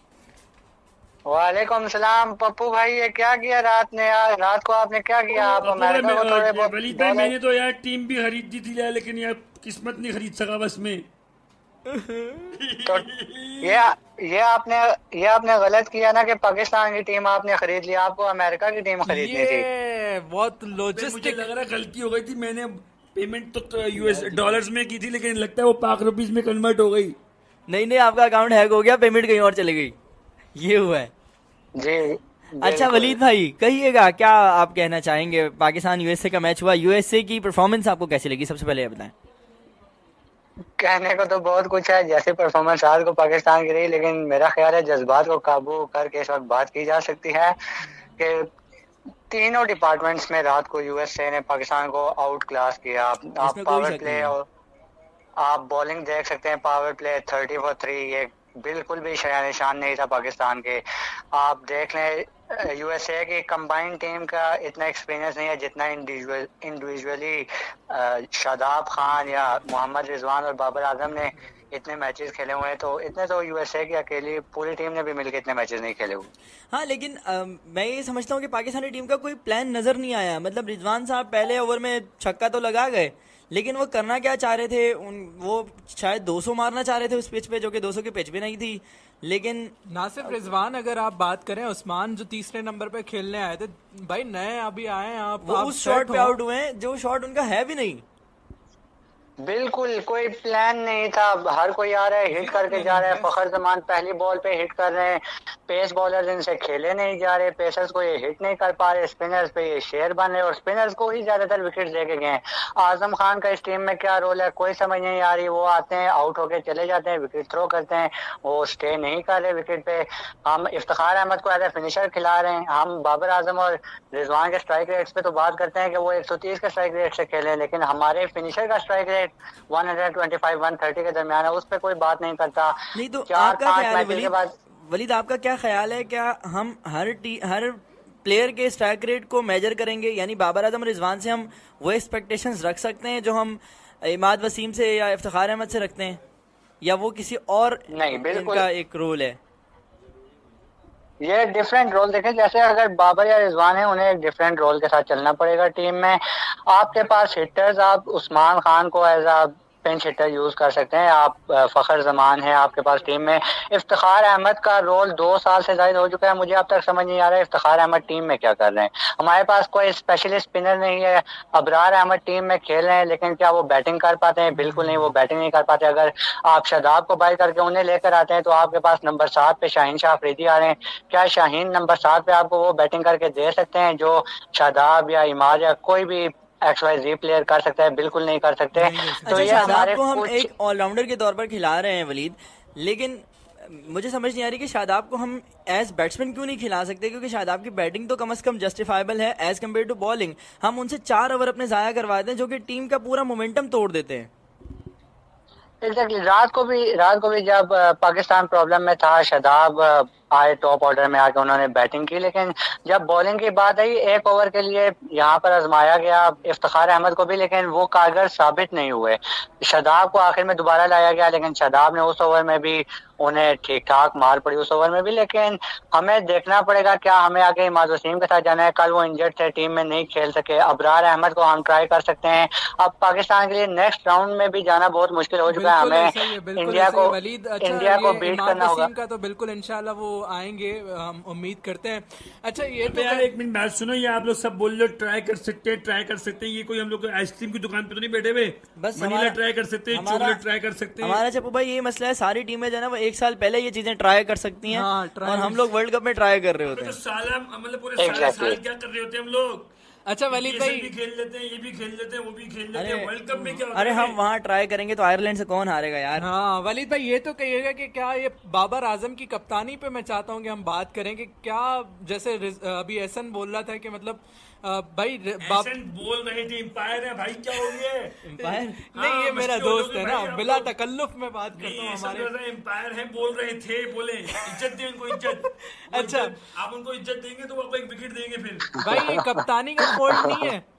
वालेकुम सलाम। पप्पू भाई ये क्या किया रात ने यार? रात को आपने क्या किया? आप अमेरिका को थोड़े बहुत वलीद भाई मैंने तो यार टीम भी खरीदी थी यार, लेकिन यार किस्मत नहीं खरीद सका बस में। तो ये आपने गलत किया ना कि पाकिस्तान की टीम आपने खरीद ली, आपको अमेरिका की टीम खरीदनी थी। बहुत मुझे लॉजिस्टिक लग रहा है गलती हो गई थी, मैंने पेमेंट तो यूएस डॉलर्स में की थी, लेकिन लगता है वो पाक रुपीस में कन्वर्ट हो गई। नहीं, आपका अकाउंट हैक हो गया, पेमेंट कहीं और चली गई, ये हुआ है जी। अच्छा वलीद भाई कहिएगा, क्या आप कहना चाहेंगे? पाकिस्तान यूएसए का मैच हुआ, यूएसए की परफॉर्मेंस आपको कैसी लगी? सबसे पहले ये बताएं। कहने को तो बहुत कुछ है, जैसे परफॉर्मेंस आज को पाकिस्तान की रही, लेकिन मेरा ख्याल है जज्बात को काबू करके इस वक्त बात की जा सकती है कि तीनों डिपार्टमेंट्स में रात को यूएसए ने पाकिस्तान को आउट क्लास किया। आप पावर प्ले और आप बॉलिंग देख सकते हैं, पावर प्ले 30 for 3, ये बिल्कुल भी शाया निशान नहीं था पाकिस्तान के। आप देख लें यूएसए की कंबाइंड टीम का इतना एक्सपीरियंस नहीं है जितना इंडिविजुअली शादाब खान या मोहम्मद रिजवान और बाबर आजम ने इतने मैचेस खेले हुए हैं। तो इतने तो यूएसए की अकेली पूरी टीम ने भी मिलकर इतने मैचेस नहीं खेले हुए। हाँ, लेकिन मैं ये समझता हूँ कि पाकिस्तानी टीम का कोई प्लान नजर नहीं आया। मतलब रिजवान साहब पहले ओवर में छक्का तो लगा गए, लेकिन वो करना क्या चाह रहे थे, वो शायद 200 मारना चाह रहे थे उस पिच पे, जो कि 200 की पिच भी नहीं थी। लेकिन ना सिर्फ रिजवान, अगर आप बात करें उस्मान जो तीसरे नंबर पे खेलने आए थे, भाई नए अभी आए हैं आप, वो उस शॉट पे आउट हुए हैं जो शॉट उनका है भी नहीं। बिल्कुल कोई प्लान नहीं था, हर कोई आ रहा है हिट करके जा रहा है। फखर जमान पहली बॉल पे हिट कर रहे हैं, पेस बॉलर्स इनसे खेले नहीं जा रहे, पेसर्स को ये हिट नहीं कर पा रहे, स्पिनर्स पे ये शेर बन रहे और स्पिनर्स को ही ज्यादातर विकेट देके गए हैं। आजम खान का इस टीम में क्या रोल है कोई समझ नहीं आ रही। वो आते हैं, आउट होके चले जाते हैं, विकेट थ्रो करते हैं, वो स्टे नहीं कर रहे विकेट पे। हम इफ्तिखार अहमद को एज ए फिनिशर खिला रहे हैं। हम बाबर आजम और रिजवान के स्ट्राइक रेट्स पे तो बात करते हैं कि वो 130 के स्ट्राइक रेट से खेले, लेकिन हमारे फिनिशर का स्ट्राइक रेट 125-130 के दरमियान है, उस पर कोई बात नहीं करता। नहीं तो 4-5 मैचेस के बाद वलीद आपका क्या ख्याल है? क्या हम हर प्लेयर के स्ट्राइक रेट को मेजर करेंगे? यानी बाबर आजम रिजवान से हम वो एक्सपेक्टेशंस रख सकते हैं जो हम इमाद वसीम से या इफ्तिखार अहमद से रखते हैं, या वो किसी और नहीं? बिल्कुल इनका एक रोल है, ये डिफरेंट रोल देखें। जैसे अगर बाबर या रिजवान है, उन्हें एक डिफरेंट रोल के साथ चलना पड़ेगा टीम में। आपके पास हिटर्स, आप उस्मान खान को as a pinch hitter use कर सकते हैं। आप फखर जमान है आपके पास टीम में। इफ्तिखार अहमद का रोल 2 साल से ज्यादा हो चुका है, मुझे अब तक समझ नहीं आ रहा है इफ्तिखार अहमद टीम में क्या कर रहे हैं। हमारे पास कोई स्पेशलिस्ट स्पिनर नहीं है। अबरार अहमद टीम में खेल रहे हैं, लेकिन क्या वो बैटिंग कर पाते हैं? बिल्कुल नहीं, वो बैटिंग नहीं कर पाते। अगर आप शादाब को बाय करके उन्हें लेकर आते हैं तो आपके पास नंबर 7 पे शाहीन शाह अफरीदी आ रहे हैं। क्या शाहीन नंबर 7 पे आपको वो बैटिंग करके दे सकते हैं जो शादाब या इमाद या कोई भी XYZ प्लेयर कर सकता है? बिल्कुल नहीं कर सकते। तो अच्छा, ये हमारे को हम कुछ एक ऑलराउंडर के तौर पर खिला रहे हैं वलीद, लेकिन मुझे समझ नहीं आ रही कि शादाब को हम एज बैट्समैन क्यों नहीं खिला सकते? क्योंकि शादाब की बैटिंग तो कम से कम जस्टिफाइबल है एज कम्पेयर टू बॉलिंग। हम उनसे 4 ओवर अपने जाया करवाते हैं जो कि टीम का पूरा मोमेंटम तोड़ देते हैं। एग्जैक्टली। रात को भी जब पाकिस्तान प्रॉब्लम में था, शादाब आए टॉप ऑर्डर में आके उन्होंने बैटिंग की, लेकिन जब बॉलिंग की बात आई एक ओवर के लिए यहाँ पर आजमाया गया इफ्तिखार अहमद को भी, लेकिन वो कारगर साबित नहीं हुए। शादाब को आखिर में दोबारा लाया गया, लेकिन शादाब ने उस ओवर में भी उन्हें ठीक ठाक मार पड़ी उस ओवर में भी। लेकिन हमें देखना पड़ेगा क्या हमें आगे इमाद वसीम के साथ जाना है, कल वो इंजर्ड थे, टीम में नहीं खेल सके। अबरार अहमद को हम ट्राई कर सकते हैं। अब पाकिस्तान के लिए नेक्स्ट राउंड में भी जाना बहुत मुश्किल हो चुका है, हमें इंडिया को बीट करना होगा। का तो बिल्कुल इंशाल्लाह वो आएंगे, हम उम्मीद करते हैं। अच्छा ये तो यार एक मिनट बात सुनो, ये आप लोग सब बोल रहे हो ट्राई कर सकते हैं, ये कोई हम लोग आइसक्रीम की दुकान पे तो नहीं बैठे हुए? बस वनीला ट्राई कर सकते हैं, चॉकलेट ट्राई कर सकते हैं। हमारा चप्पू भाई ये मसला है, सारी टीमें जो है ना वो एक साल पहले ये चीजें ट्राई कर सकती हैं। हाँ, और हम लोग वर्ल्ड कप में ट्राई कर रहे होते हैं। तो साला मतलब पूरे साल क्या कर रहे होते हैं हम लोग? अच्छा वलीद भाई, भी खेल लेते हैं, ये भी खेल लेते हैं, वो भी खेल लेते हैं, वर्ल्ड कप में क्या होता अरे है? हम वहाँ ट्राई करेंगे तो आयरलैंड से कौन हारेगा यार। हाँ वलीद भाई ये तो कहिएगा कि क्या ये बाबर आजम की कप्तानी पे मैं चाहता हूँ कि हम बात करें कि क्या, जैसे अभी एहसन बोल रहा था कि मतलब भाई बोल रहे थे एम्पायर है भाई, क्या हो गया एम्पायर नहीं, ये मेरा दोस्त है ना, बिला तकल्लुफ में बात करता हूँ हमारे एम्पायर है बोल रहे थे, बोले इज्जत दे उनको, इज्जत। अच्छा आप उनको इज्जत देंगे तो वो आपको एक विकेट देंगे फिर। भाई ये कप्तानी का फॉल्ट नहीं है।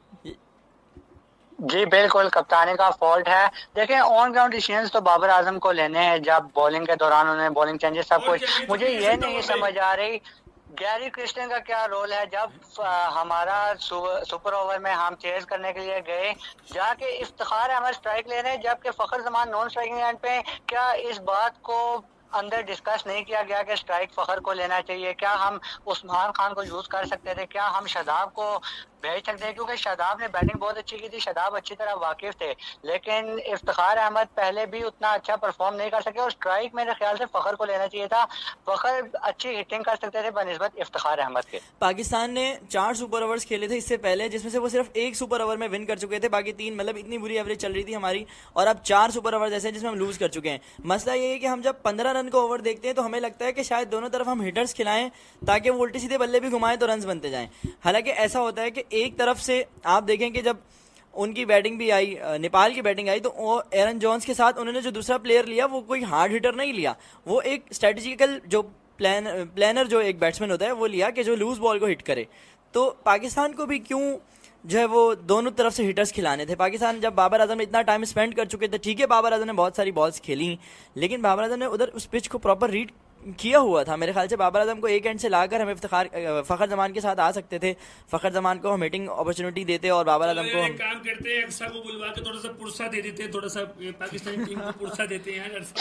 जी बिल्कुल कप्तानी का फॉल्ट है। देखिए ऑन ग्राउंड डिसीजंस तो बाबर आजम को लेने हैं, जब बॉलिंग के दौरान उन्होंने बॉलिंग चेंजेस सब कुछ, मुझे ये नहीं समझ आ रही गैरी क्रिस्टियन का क्या रोल है। जब हमारा सुपर ओवर में हम चेज करने के लिए गए, जाके इफ्तिखार अहमद स्ट्राइक ले रहे हैं, जबकि Fakhar Zaman non striking end पे, क्या इस बात को अंदर डिस्कस नहीं किया गया कि स्ट्राइक फखर को लेना चाहिए? क्या हम उस्मान खान को यूज कर सकते थे? क्या हम शादाब को भेज सकते हैं? क्योंकि शादाब ने बैटिंग बहुत अच्छी की थी, शादाब अच्छी तरह वाकिफ थे, लेकिन इफ्तिखार अहमद पहले भी उतना अच्छा परफॉर्म नहीं कर सके और स्ट्राइक मेरे ख्याल से फखर को लेना चाहिए था। फखर अच्छी हिटिंग कर सकते थे बनिस्बत इफ्तिखार अहमद के। पाकिस्तान ने 4 सुपर ओवर्स खेले थे इससे पहले, जिसमें से वो सिर्फ 1 सुपर ओवर में विन कर चुके थे, बाकी 3 मतलब इतनी बुरी एवरेज चल रही थी हमारी, और अब 4 सुपर ओवर ऐसे हैं जिसमें हम लूज कर चुके हैं। मसला ये है कि हम जब 15 रन का ओवर देखते हैं तो हमें लगता है कि शायद दोनों तरफ हम हिटर्स खिलाएं ताकि वो उल्टे सीधे बल्ले भी घुमाएं तो रन बनते जाएं। हालांकि ऐसा होता है कि एक तरफ से आप देखें कि जब उनकी बैटिंग भी आई, नेपाल की बैटिंग आई, तो एरन जॉन्स के साथ उन्होंने जो दूसरा प्लेयर लिया वो कोई हार्ड हिटर नहीं लिया, वो एक स्ट्रेटेजिकल जो प्लानर जो एक बैट्समैन होता है वो लिया कि जो लूज बॉल को हिट करे। तो पाकिस्तान को भी क्यों जो है वो दोनों तरफ से हिटर्स खिलाने थे। पाकिस्तान जब बाबर आजम इतना टाइम स्पेंड कर चुके थे, ठीक है बाबर आजम ने बहुत सारी बॉल्स खेली, लेकिन बाबर आजम ने उधर उस पिच को प्रॉपर रीड किया हुआ था। मेरे ख्याल से बाबर आजम को एक एंड से लाकर हम फखर जमान के साथ आ सकते थे, फखर जमान को हम हिटिंग अपॉर्चुनिटी देते और बाबर आजम को हम काम करते हैं, अक्सा को बुलवा के थोड़ा सा पुरसा दे देते हैं, थोड़ा सा पाकिस्तानी टीम को पुरसा देते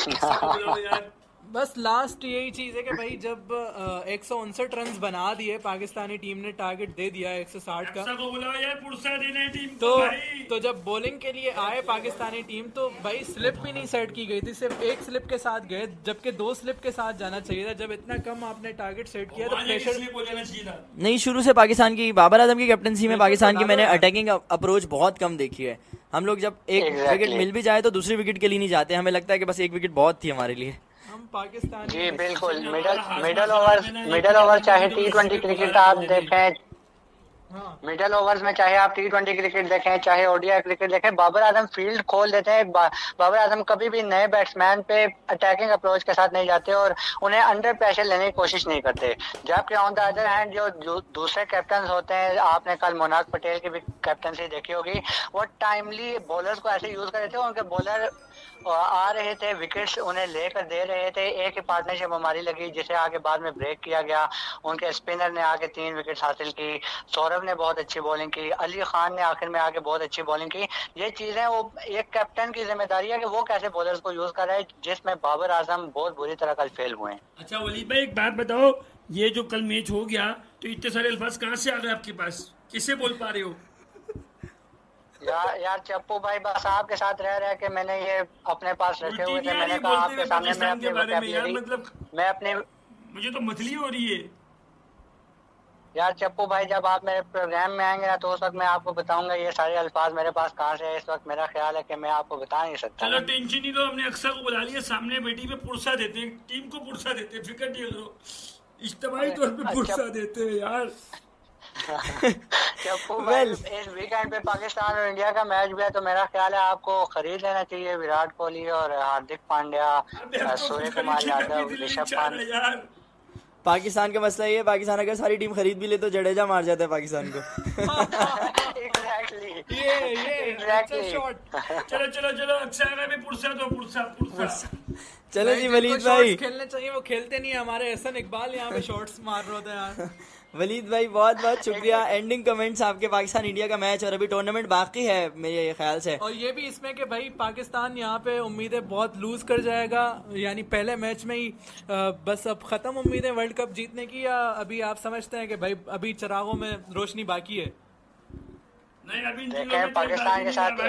हैं यार। बस लास्ट यही चीज है कि भाई जब 159 रन बना दिए पाकिस्तानी टीम ने, टारगेट दे दिया 160 का, यार पुरसा देना है टीम तो को भाई। तो जब बॉलिंग के लिए आए पाकिस्तानी टीम तो भाई स्लिप भी नहीं सेट की गई थी, सिर्फ 1 स्लिप के साथ गए, जबकि 2 स्लिप के साथ जाना चाहिए था। जब इतना कम आपने टारगेट सेट किया तो प्रेशर नहीं। शुरू से पाकिस्तान की बाबर आजम की कैप्टनसी में पाकिस्तान की मैंने अटैकिंग अप्रोच बहुत कम देखी है। हम लोग जब एक विकेट मिल भी जाए तो दूसरी विकेट के लिए नहीं जाते, हमें लगता है कि बस एक विकेट बहुत थी हमारे लिए। पाकिस्तान जी बिल्कुल मिडल ओवर चाहे T20 क्रिकेट आप देखें, मिडल ओवर्स में चाहे आप T20 क्रिकेट देखें चाहे ओडीआई क्रिकेट देखें, बाबर आजम फील्ड खोल देते हैं। बाबर आजम कभी भी नए बैट्समैन पे अटैकिंग अप्रोच के साथ नहीं जाते और उन्हें अंडर प्रेशर लेने की कोशिश नहीं करते। जबकि ऑन द अदर हैंड जो दूसरे कैप्टन होते हैं, आपने कल मोनाक पटेल की भी कैप्टनसी देखी होगी, वो टाइमली बॉलर्स को ऐसे यूज कर रहे थे, उनके बॉलर आ रहे थे, विकेट्स उन्हें लेकर दे रहे थे। एक ही पार्टनरशिप हमारी लगी जिसे आगे बाद में ब्रेक किया गया, उनके स्पिनर ने आके 3 विकेट्स हासिल की, सौरभ ने बहुत अच्छी बॉलिंग की, अली खान ने आखिर में आके बहुत अच्छी बॉलिंग की। ये चीजें वो एक कैप्टन की जिम्मेदारी है कि वो कैसे बॉलर्स को यूज कर रहा है, जिसमें बाबर आजम बहुत बुरी तरह कल फेल हुए हैं। अच्छा वलीद भाई एक बात बताओ, ये जो कल मैच हो गया तो इतने सारे अल्फाज कहाँ से आ गए आपके पास, किससे बोल पा रहे हो? यार चप्पू भाई बस आपके साथ रह के मैंने ये अपने पास रखे हुए थे, मैंने कहा आपके सामने मैं अपने मुझे तो मछली हो रही है यार चप्पू भाई, जब आप मेरे प्रोग्राम में आएंगे ना तो उस वक्त मैं आपको बताऊंगा ये सारे अल्फाज मेरे पास कहाँ से है। इस वक्त मेरा ख्याल है कि मैं आपको बता नहीं सकता। चलो टेंशन नहीं लो, हमने अक्सर को बुला लिया, सामने बेटी पे पुरसा देते हैं, टीम को पुरसा देते हैं, फिक्र नहीं करो, इज्तिमाई तौर पे पुरसा देते हैं यार। इस वीकेंड पे पाकिस्तान और इंडिया का मैच भी है, तो मेरा ख्याल है आपको खरीद लेना चाहिए विराट कोहली और हार्दिक पांड्या, सूर्य कुमार यादव, ऋषभ पंत। पाकिस्तान का मसला ये है, पाकिस्तान अगर सारी टीम खरीद भी ले तो जडेजा मार जाता है पाकिस्तान को। एग्जैक्टली ये शॉट। चलो चलो चलो, अच्छा है भी पुरसा तो पुरसा। चलो जी वलीद जिनको भाई, शॉट्स खेलने चाहिए वो खेलते नहीं है। हमारे एहसन इकबाल यहाँ पे शॉट्स मार रहे होते हैं यार। वलीद भाई बहुत बहुत शुक्रिया। एंडिंग कमेंट्स आपके पाकिस्तान इंडिया का मैच, और अभी टूर्नामेंट बाकी है मेरे ख्याल से। और ये भी इसमें कि भाई पाकिस्तान यहाँ पे उम्मीदें बहुत लूज कर जाएगा, यानी पहले मैच में ही बस अब खत्म उम्मीदें वर्ल्ड कप जीतने की, या अभी आप समझते हैं कि भाई अभी चिरागों में रोशनी बाकी है? नहीं अभी देखें, पाकिस्तान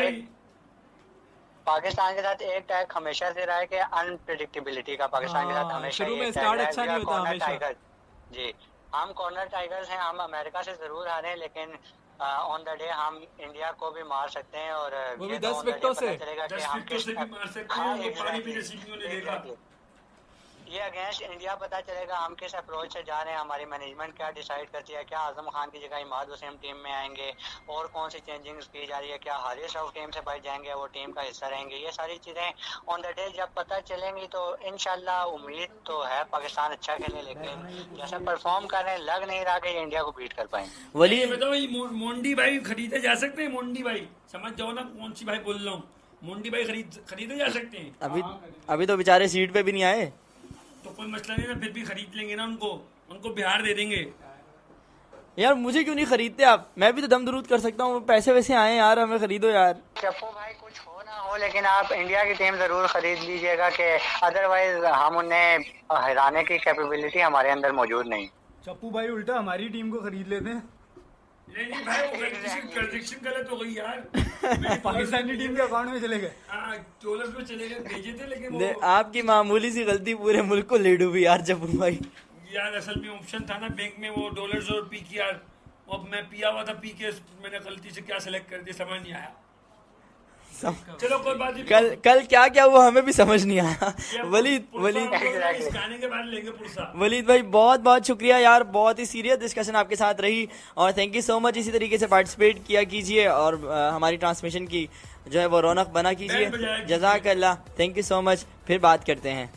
के साथ एक टैग हमेशा से रहा है कि अनप्रिडिक्टेबिलिटी का। पाकिस्तान के साथ हमेशा शुरू में ये स्टार्ट टैग अच्छा नहीं होता हमेशा। जी, हम कॉर्नर टाइगर्स हैं, हम अमेरिका से जरूर हारे हैं, लेकिन ऑन द डे हम इंडिया को भी मार सकते हैं। और वो भी ये 10 विकेटों से। 10 विकेटों से भी मार सकते हैं, वो पानी पीने सीखने ने देखा। ये अगेंस्ट इंडिया पता चलेगा हम किस अप्रोच से जा रहे हैं, हमारी मैनेजमेंट क्या डिसाइड करती है, क्या आजम खान की जगह इमाद हुसैन टीम में आएंगे, और कौन सी चेंजिंग्स की जा रही है, क्या हारिस राउफ टीम से बच जाएंगे, वो टीम का हिस्सा रहेंगे। ये सारी चीज़ें ऑन द डे जब पता चलेंगी तो इंशाल्लाह उम्मीद तो है पाकिस्तान अच्छा खेले, लेकिन जैसा परफॉर्म कर रहे हैं लग नहीं रहा कि इंडिया को बीट कर पाएंगे। वली बताओ मोंडी भाई खरीदे जा सकते हैं? मोंडी भाई समझ जाओ ना कौन सी भाई बोल रहा हूँ। मोंडी भाई खरीदे जा सकते हैं? अभी तो बेचारे सीट पे भी नहीं आए। तो कोई मसला नहीं ना, फिर भी खरीद लेंगे ना उनको बिहार दे देंगे। यार मुझे क्यों नहीं खरीदते आप? मैं भी तो दम दरूद कर सकता हूँ, पैसे वैसे आए यार, हमें खरीदो यार। चप्पू भाई कुछ हो ना हो, लेकिन आप इंडिया की टीम जरूर खरीद लीजिएगा, कि अदरवाइज हम उन्हें हराने की कैपेबिलिटी हमारे अंदर मौजूद नहीं। चप्पू भाई उल्टा हमारी टीम को खरीद लेते हैं। नहीं भाई, वो प्रेडिक्शन गलत हो गई यार। पाकिस्तानी टीम के अकाउंट में चले गए, डॉलर्स में चले गए, भेजे थे, लेकिन आपकी मामूली सी गलती पूरे मुल्क को ले डूबी यार चप्पू भाई। यार असल में ऑप्शन था ना बैंक में, वो डॉलर्स और पीकेआर, अब मैं पिया हुआ था पीके, मैंने गलती से क्या सिलेक्ट कर दिया समझ नहीं आया। चलो कोई बात नहीं, कल क्या क्या हुआ हमें भी समझ नहीं आया। वलीद इस गाने के बाद लेंगे पुरसा। वलीद भाई बहुत बहुत शुक्रिया यार, बहुत ही सीरियस डिस्कशन आपके साथ रही, और थैंक यू सो मच। इसी तरीके से पार्टिसिपेट किया कीजिए और हमारी ट्रांसमिशन की जो है वो रौनक बना कीजिए। जज़ाकल्लाह, थैंक यू सो मच। फिर बात करते हैं।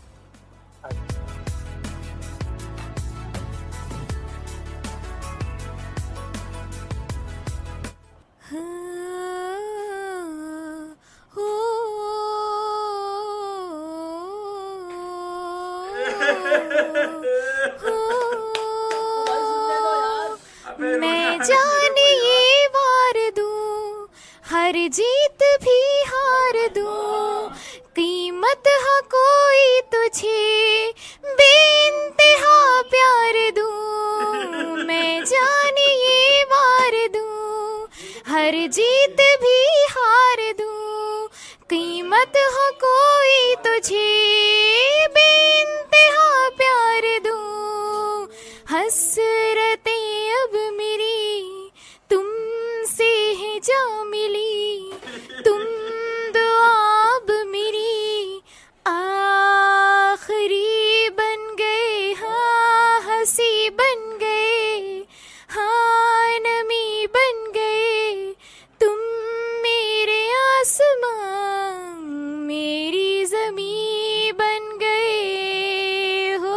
मैं जाने ये वार दूं, हर जीत भी हार दूं, कीमत हा कोई तुझे बेइंतहा प्यार दूं। मैं जाने ये वार दूं, हर जीत भी हार दूं, कीमत हा कोई तुझे बेइंतहा प्यार दूं। हसरतें अब मेरी तुमसे है जा मिली, तुम दुआ अब मेरी आखिरी बन गए, हाँ हंसी बन गए, हाँ नमी बन गए, तुम मेरे आसमां मेरी ज़मीं बन गए हो।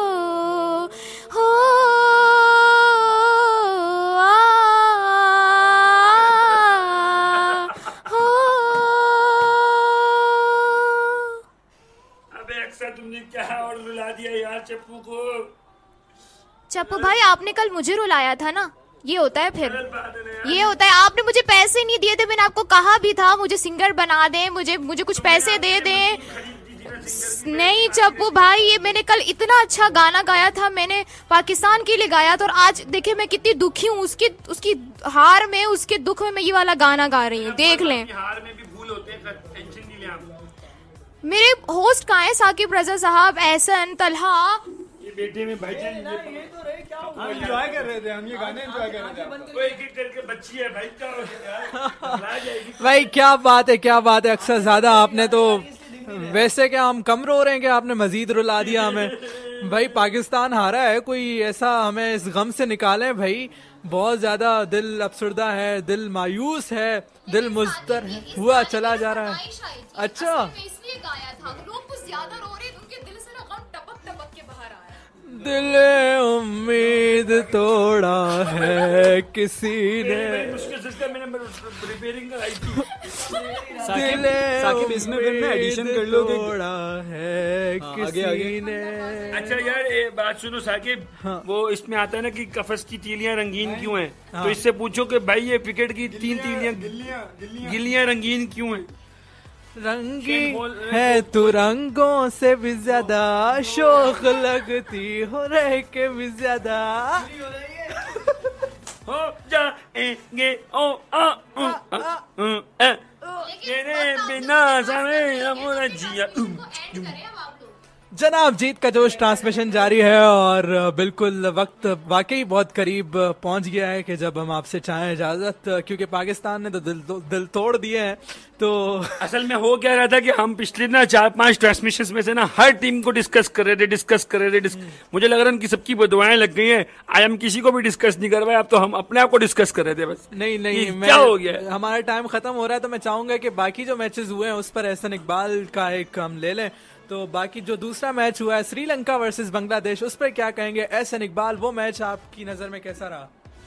तुमने क्या और रुला दिया यार चप्पू को। चप्पू भाई आपने कल मुझे रुलाया था ना, ये होता है फिर, ये होता है। आपने मुझे पैसे नहीं दिए थे, मैंने आपको कहा भी था मुझे सिंगर बना दें, मुझे कुछ पैसे दे दें। नहीं चप्पू भाई, ये मैंने कल इतना अच्छा गाना गाया था, मैंने पाकिस्तान के लिए गाया था, और आज देखिए मैं कितनी दुखी हूँ। उसकी हार में, उसके दुख में मैं ये वाला गाना गा रही हूँ, देख लें। हार में भी भूल होते हैं, टेंशन नहीं ले आप। मेरे होस्ट कहाँ है? साकिब रजा साहब, एहसन, तलहा, ये बेटे में बैठे हम एंजॉय कर रहे थे, हम ये गाने एंजॉय कर रहे थे। कोई एक करके बच्ची है भाई, क्या हो गया? भाई क्या बात है, क्या बात है। अक्सर ज्यादा आपने तो वैसे क्या हम कम रो रहे हैं कि आपने मजीद रुला दिया हमें। भाई पाकिस्तान हारा है, कोई ऐसा हमें इस गम से निकाले भाई। बहुत ज्यादा दिल अफसरदा है, दिल मायूस है, दिल मुज़्तर हुआ चला जा रहा है। अच्छा इसलिए गाया था, लोग कुछ ज्यादा रो रहे, उनके दिल से ना गम टपक टपक के बाहर आ रहा है। दिल उम्मीद तोड़ा है किसी ने, मुश्किल सिस्टम मैंने रिपेयरिंग कराई थी। साकिब इसमें फिर मैं एडिशन कर लो कि तोड़ा है किसी ने। अच्छा यार एक बात सुनो साकिब, वो इसमें आता है ना कि कफस की तीलियां रंगीन क्यों हैं, तो इससे पूछो कि भाई ये विकेट की 3 तीलियां गिल्लियां रंगीन क्यों हैं? रंगीन है तू रंगों से भी ज्यादा, शोक लगती हो रह के भी ज्यादा, हो जाएंगे ओ तेरे बिना समय जिया। जनाब जीत का जोश ट्रांसमिशन जारी है और बिल्कुल वक्त वाकई बहुत करीब पहुंच गया है कि जब हम आपसे चाहें इजाजत, क्योंकि पाकिस्तान ने तो दिल तोड़ दिए हैं। तो असल में हो क्या रहा था कि हम पिछले ना 4-5 ट्रांसमिशन में से ना हर टीम को डिस्कस कर रहे थे। मुझे लग रहा है उनकी सबकी बदुआएं लग गई हैं। आज हम किसी को भी डिस्कस नहीं कर रहे, अब तो हम अपने आप को डिस्कस कर रहे थे बस। नहीं क्या हो गया? हमारा टाइम खत्म हो रहा है, तो मैं चाहूंगा कि बाकी जो मैचेस हुए हैं उस पर एहसन इकबाल का एक हम ले लें। तो बाकी जो दूसरा मैच हुआ है श्रीलंका वर्सेस बांग्लादेश, उस पर क्या कहेंगे एहसन इकबाल? वो मैच आपकी नजर में कैसा रहा?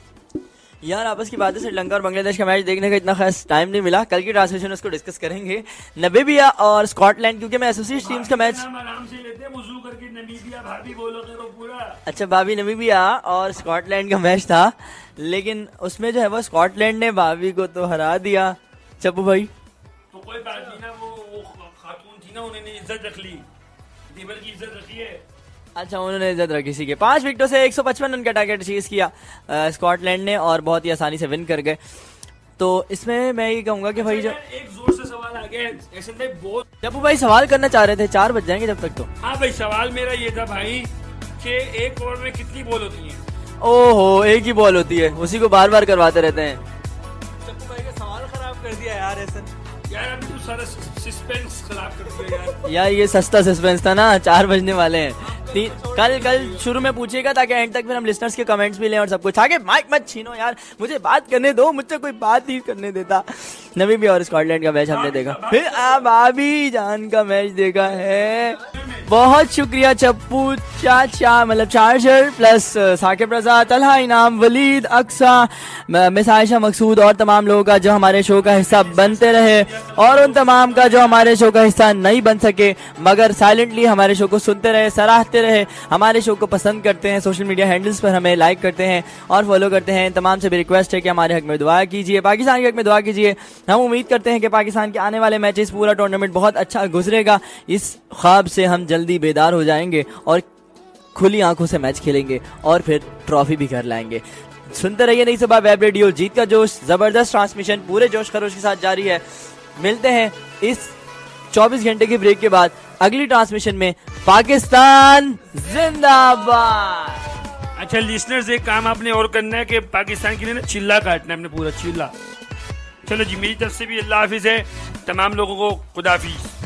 यार आपस की बात है, श्रीलंका और बांग्लादेश का मैच देखने का इतना खास टाइम नहीं मिला। कल की ट्रांसमिशन उसको डिस्कस करेंगे। नामीबिया और स्कॉटलैंड, क्योंकि मैं एसोसिएट टीम्स का मैच आराम से लेते हैं, वुजू करके नामीबिया भाभी बोलोगे तो पूरा। अच्छा भाभी नामीबिया और स्कॉटलैंड का मैच था, लेकिन उसमें जो है वो स्कॉटलैंड ने भाभी को तो हरा दिया। चप्पू भाई तो कोई बात नहीं ना, वो खातून थी ना, उन्होंने इज्जत रख ली, दीवर की इज्जत रखी है। अच्छा उन्होंने इज्जत रखी सी के 5 विकेटों से 155 रन का टारगेट अचीव किया स्कॉटलैंड ने और बहुत ही आसानी से विन कर गए। तो इसमें मैं ये कहूंगा कि भाई एक जोर से सवाल आ गया ऐसे भाई, बहुत जब भाई सवाल करना चाह रहे थे, 4 बज जाएंगे जब तक। तो हाँ भाई सवाल मेरा ये था भाई कि एक ओवर में कितनी बॉल होती है? ओहो एक ही बॉल होती है, उसी को बार बार करवाते रहते हैं। चप्पू भाई का सवाल खराब कर दिया यार एहसन। यार अभी तो सारा सस्पेंस खराब कर दिया यार। यार ये सस्ता सस्पेंस था ना, 4 बजने वाले हैं। कल शुरू में पूछिएगा ताकि एंड तक फिर हम लिसनर्स के कमेंट्स भी लें और सब कुछ। आगे माइक मत छीनो यार, मुझे बात करने दो, मुझसे कोई बात नहीं करने देता। नामीबिया और स्कॉटलैंड का मैच हमने देखा, फिर आप आबी जान का मैच देखा है। बहुत शुक्रिया चप्पू चाचा, मतलब charger plus Saqib Raza, Talha Inam, Waleed, Aqsa, miss Ayesha Maqsood और तमाम लोगों का जो हमारे शो का हिस्सा बनते रहे, और उन तमाम का जो हमारे शो का हिस्सा नहीं बन सके मगर साइलेंटली हमारे शो को सुनते रहे, सराहते रहे, हमारे शो को पसंद करते हैं, सोशल मीडिया हैंडल्स पर हमें लाइक करते हैं और फॉलो करते हैं। तमाम से भी रिक्वेस्ट है कि हमारे हक में दुआ कीजिए, पाकिस्तान के हक में दुआ कीजिए। हम उम्मीद करते हैं कि पाकिस्तान के आने वाले मैचेस, पूरा टूर्नामेंट बहुत अच्छा गुजरेगा। इस ख्वाब से हम जल्दी बेदार हो जाएंगे और खुली आंखों से मैच खेलेंगे और फिर ट्रॉफी भी घर लाएंगे। सुनते रहिए नई सुबह वेब रेडियो, जीत का जोश, जबरदस्त ट्रांसमिशन पूरे जोश खरोश के साथ जारी है। मिलते हैं इस 24 घंटे की ब्रेक के बाद अगली ट्रांसमिशन में। पाकिस्तान जिंदाबाद। अच्छा लिसनर्स, एक काम आपने और करना है कि पाकिस्तान के लिए ना चिल्ला काटना है, अपने पूरा चिल्ला। चलो जी, मेरी तरफ से भी अल्लाह हाफिज है, तमाम लोगों को खुदा हाफिज।